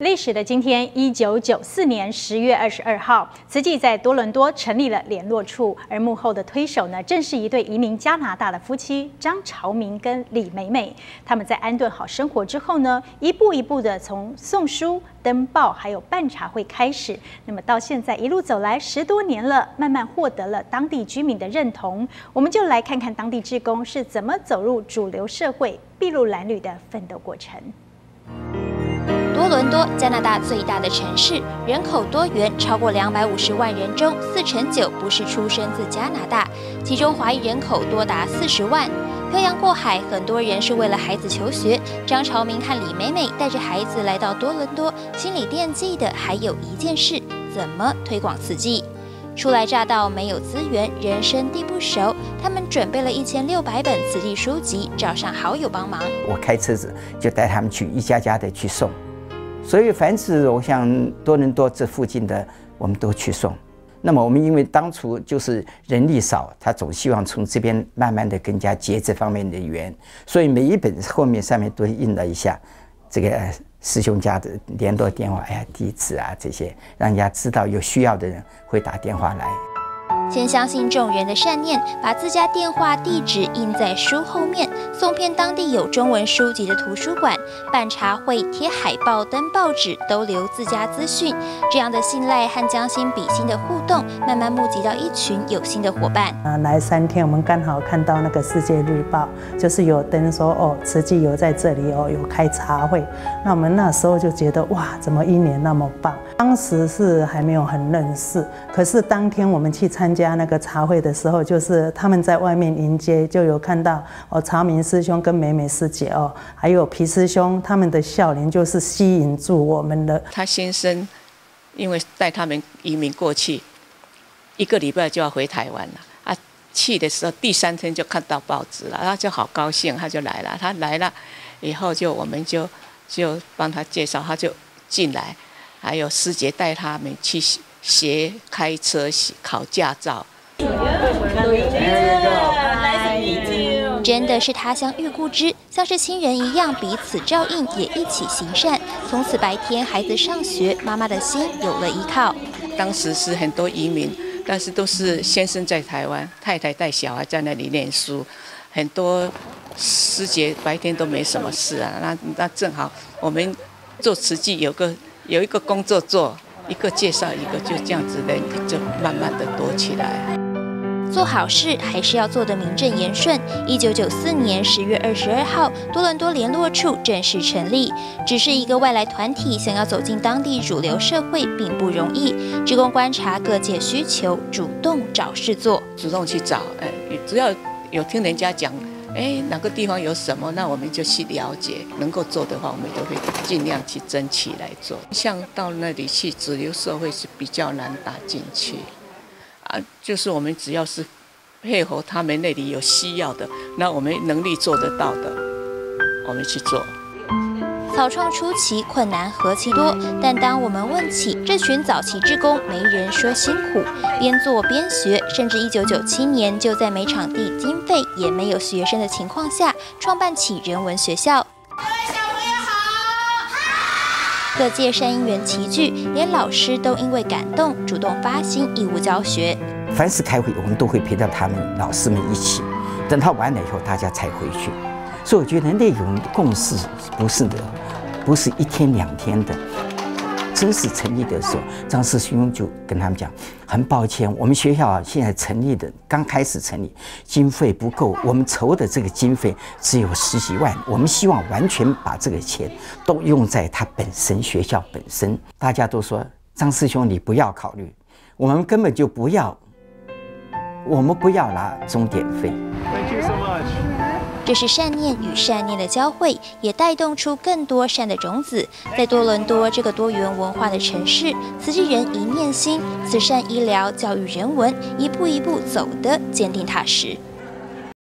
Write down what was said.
历史的今天，1994年10月22号，慈济在多伦多成立了联络处，而幕后的推手呢，正是一对移民加拿大的夫妻张朝明跟李美美。他们在安顿好生活之后呢，一步一步的从送书、登报还有办茶会开始，那么到现在一路走来10多年了，慢慢获得了当地居民的认同。我们就来看看当地志工是怎么走入主流社会、筚路蓝缕的奋斗过程。 多伦多，加拿大最大的城市，人口多元，超过250万人中，49%不是出生自加拿大，其中华裔人口多达40万。漂洋过海，很多人是为了孩子求学。张朝明和李美美带着孩子来到多伦多，心里惦记的还有一件事：怎么推广慈济。初来乍到，没有资源，人生地不熟，他们准备了1600本慈济书籍，找上好友帮忙。 我开车子就带他们去一家家的去送。所以，凡是我想多伦多这附近的，我们都去送。那么，我们因为当初就是人力少，他总希望从这边慢慢的更加结这方面的缘，所以每一本后面上面都印了一下这个师兄家的联络电话、地址啊这些，让人家知道有需要的人会打电话来。 先相信众人的善念，把自家电话地址印在书后面，送遍当地有中文书籍的图书馆，办茶会、贴海报、登报纸，都留自家资讯。这样的信赖和将心比心的互动，慢慢募集到一群有心的伙伴。 来3天，我们刚好看到那个《世界日报》，就是有登说慈济有在这里有开茶会。那我们那时候就觉得哇，怎么一年那么棒？当时是还没有很认识，可是当天我们去参加那个茶会的时候，就是他们在外面迎接，就有看到朝明师兄跟美美师姐还有皮师兄，他们的笑脸就是吸引住我们的。 他先生因为带他们移民过去，1个礼拜就要回台湾了啊。去的时候第3天就看到报纸了，他就好高兴，他就来了。他来了以后我们就帮他介绍，他就进来，还有师姐带他们去学开车、考驾照。 真的是他乡遇故知，像是亲人一样彼此照应，也一起行善。从此白天孩子上学，妈妈的心有了依靠。 当时是很多移民，但是都是先生在台湾，太太带小孩在那里念书，很多师姐白天都没什么事啊。那正好我们做慈济有一个工作做，一个介绍一个，就这样子的，就慢慢的多起来。 做好事还是要做得名正言顺。1994年10月22号，多伦多联络处正式成立。只是一个外来团体，想要走进当地主流社会并不容易。志工观察各界需求，主动找事做， 主动去找，只要有听人家讲，哪个地方有什么，那我们就去了解。能够做的话，我们都会尽量去争取来做。像到那里去，主流社会是比较难打进去。就是我们只要是配合他们那里有需要的，那我们能力做得到的，我们去做。 草创初期困难何其多，但当我们问起这群早期志工，没人说辛苦，边做边学，甚至1997年就在没场地、经费也没有学生的情况下，创办起人文学校。各界善因缘齐聚，连老师都因为感动，主动发心义务教学。 凡是开会，我们都会陪到他们老师们一起，等他完了以后，大家才回去。所以我觉得那种共识不是1天2天的。正式成立的时候，张师兄就跟他们讲，很抱歉，我们学校现在刚开始成立，经费不够，我们筹的这个经费只有10几万，我们希望完全把这个钱都用在他本身学校本身。大家都说，张师兄你不要考虑，我们根本就不要，我们不要拿钟点费。 Thank you so much. 这是善念与善念的交汇，也带动出更多善的种子。在多伦多这个多元文化的城市，慈济人一念心，慈善医疗、教育人文，一步一步走得坚定踏实。